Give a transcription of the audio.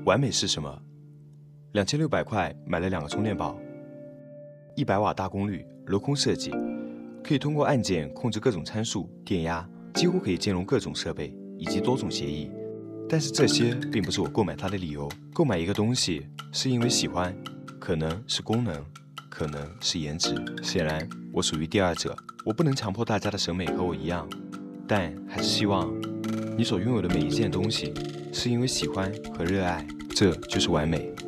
完美是什么？2600块买了2个充电宝，100瓦大功率，镂空设计，可以通过按键控制各种参数、电压，几乎可以兼容各种设备以及多种协议。但是这些并不是我购买它的理由。购买一个东西是因为喜欢，可能是功能，可能是颜值。显然，我属于第二者。我不能强迫大家的审美和我一样，但还是希望你所拥有的每一件东西是因为喜欢和热爱，这就是完美。